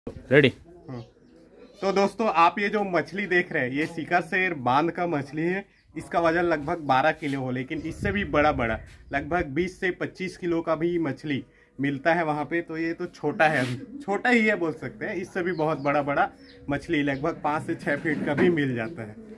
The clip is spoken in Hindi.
रेडी। तो दोस्तों आप ये जो मछली देख रहे हैं ये सीकासेर बांध का मछली है। इसका वजन लगभग 12 किलो हो, लेकिन इससे भी बड़ा लगभग 20 से 25 किलो का भी मछली मिलता है वहाँ पे। तो ये तो छोटा है, अभी छोटा ही है बोल सकते हैं। इससे भी बहुत बड़ा मछली लगभग 5 से 6 फीट का भी मिल जाता है।